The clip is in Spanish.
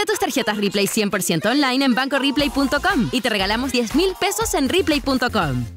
Crea tus tarjetas Ripley 100% online en bancoreplay.com y te regalamos 10,000 pesos en ripley.com.